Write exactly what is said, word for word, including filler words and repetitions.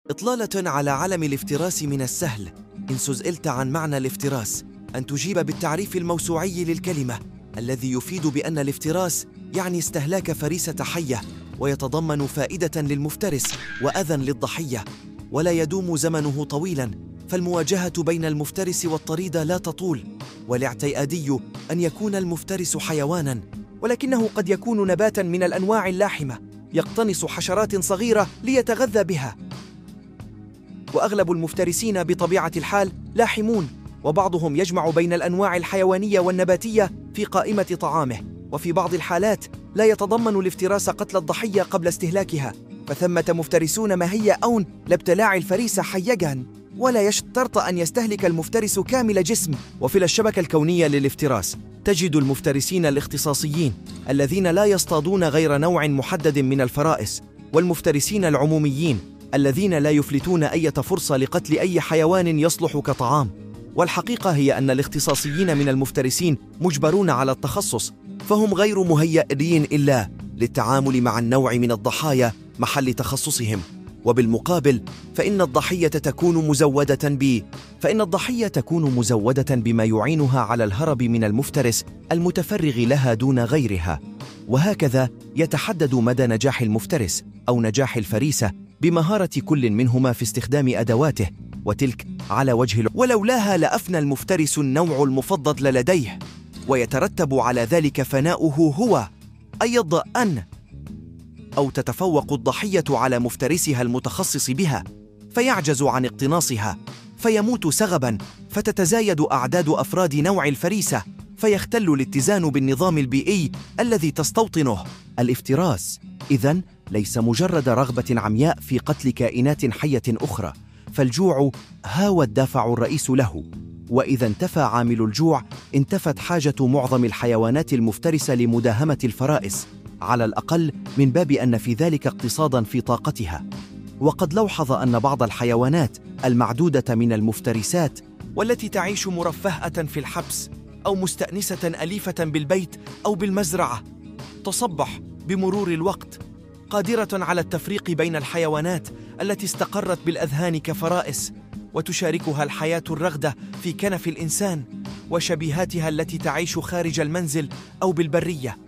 إطلالة على علم الافتراس. من السهل إن سئلت عن معنى الافتراس أن تجيب بالتعريف الموسوعي للكلمة، الذي يفيد بأن الافتراس يعني استهلاك فريسة حية، ويتضمن فائدة للمفترس وأذى للضحية، ولا يدوم زمنه طويلاً، فالمواجهة بين المفترس والطريد لا تطول. والاعتيادي أن يكون المفترس حيواناً، ولكنه قد يكون نباتاً من الأنواع اللاحمة يقتنص حشرات صغيرة ليتغذى بها. وأغلب المفترسين بطبيعة الحال لاحمون، وبعضهم يجمع بين الأنواع الحيوانية والنباتية في قائمة طعامه. وفي بعض الحالات لا يتضمن الافتراس قتل الضحية قبل استهلاكها، فثمة مفترسون ما هي أون لابتلاع الفريسة حيجاً، ولا يشترط أن يستهلك المفترس كامل جسم. وفي الشبكة الكونية للافتراس تجد المفترسين الاختصاصيين الذين لا يصطادون غير نوع محدد من الفرائس، والمفترسين العموميين الذين لا يفلتون أي فرصة لقتل أي حيوان يصلح كطعام. والحقيقة هي أن الاختصاصيين من المفترسين مجبرون على التخصص، فهم غير مهيئين إلا للتعامل مع النوع من الضحايا محل تخصصهم. وبالمقابل فإن الضحية تكون مزودة ب فإن الضحية تكون مزودة بما يعينها على الهرب من المفترس المتفرغ لها دون غيرها. وهكذا يتحدد مدى نجاح المفترس أو نجاح الفريسة بمهارة كل منهما في استخدام أدواته، وتلك على وجه ال... ولولاها لأفنى المفترس النوع المفضل لديه، ويترتب على ذلك فناؤه هو أيضا أن أو تتفوق الضحية على مفترسها المتخصص بها، فيعجز عن اقتناصها، فيموت سغباً، فتتزايد أعداد أفراد نوع الفريسة، فيختل الاتزان بالنظام البيئي الذي تستوطنه. الافتراس إذن ليس مجرد رغبة عمياء في قتل كائنات حية أخرى، فالجوع هو الدافع الرئيس له. وإذا انتفى عامل الجوع انتفت حاجة معظم الحيوانات المفترسة لمداهمة الفرائس، على الأقل من باب أن في ذلك اقتصاداً في طاقتها. وقد لوحظ أن بعض الحيوانات المعدودة من المفترسات والتي تعيش مرفهة في الحبس أو مستأنسة أليفة بالبيت أو بالمزرعة تصبح بمرور الوقت قادرة على التفريق بين الحيوانات التي استقرت بالأذهان كفرائس وتشاركها الحياة الرغدة في كنف الإنسان، وشبيهاتها التي تعيش خارج المنزل أو بالبرية.